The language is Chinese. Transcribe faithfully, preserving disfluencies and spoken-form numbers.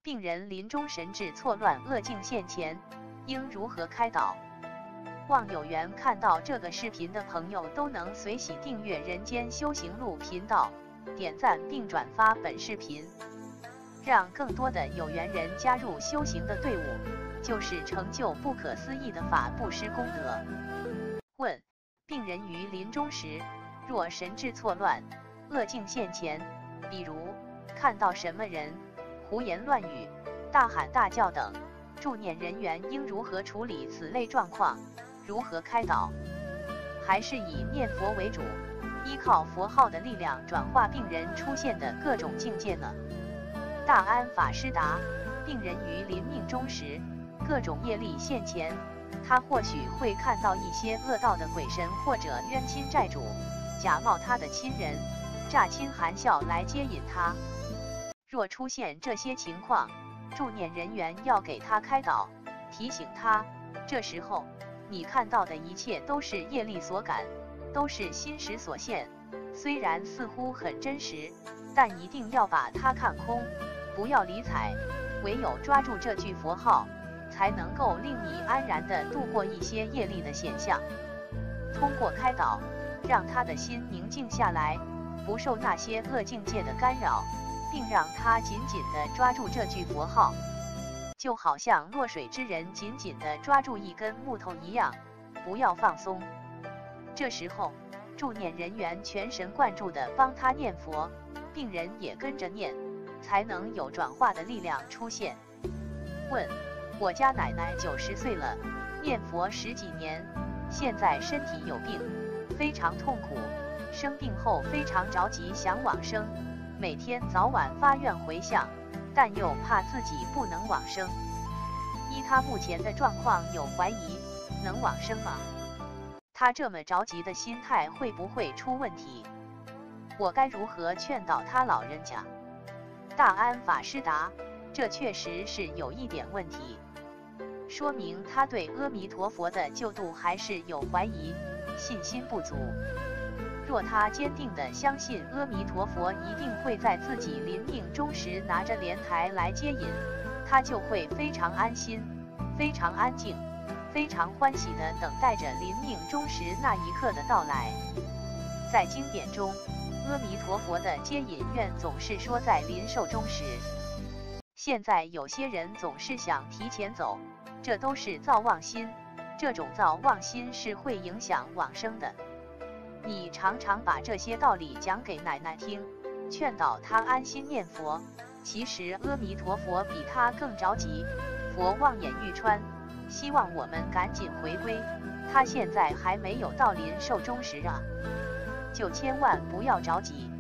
病人临终神志错乱、恶境现前，应如何开导？望有缘看到这个视频的朋友都能随喜订阅人间修行路频道，点赞并转发本视频，让更多的有缘人加入修行的队伍，就是成就不可思议的法布施功德。问：病人于临终时，若神志错乱、恶境现前，比如看到什么人胡言乱语、大喊大叫等，助念人员应如何处理此类状况？如何开导？还是以念佛为主，依靠佛号的力量转化病人出现的各种境界呢？大安法师答：病人于临命终时，各种业力现前，他或许会看到一些恶道的鬼神或者冤亲债主，假冒他的亲人，诈亲含笑来接引他。若出现这些情况，助念人员要给他开导，提醒他，这时候你看到的一切都是业力所感，都是心识所现，虽然似乎很真实，但一定要把它看空，不要理睬，唯有抓住这句佛号，才能够令你安然地度过一些业力的现象。通过开导，让他的心宁静下来，不受那些恶境界的干扰，并让他紧紧地抓住这句佛号，就好像落水之人紧紧地抓住一根木头一样，不要放松。这时候，助念人员全神贯注地帮他念佛，病人也跟着念，才能有转化的力量出现。问：我家奶奶九十岁了，念佛十几年，现在身体有病，非常痛苦，生病后非常着急想往生，每天早晚发愿回向，但又怕自己不能往生。依他目前的状况有怀疑，能往生吗？他这么着急的心态会不会出问题？我该如何劝导他老人家？大安法师答：这确实是有一点问题，说明他对阿弥陀佛的救度还是有怀疑，信心不足。若他坚定地相信阿弥陀佛一定会在自己临命终时拿着莲台来接引，他就会非常安心，非常安静，非常欢喜地等待着临命终时那一刻的到来。在经典中，阿弥陀佛的接引愿总是说在临寿终时。现在有些人总是想提前走，这都是造妄心，这种造妄心是会影响往生的。你常常把这些道理讲给奶奶听，劝导她安心念佛，其实阿弥陀佛比她更着急，佛望眼欲穿，希望我们赶紧回归，他现在还没有到临寿终时啊，就千万不要着急。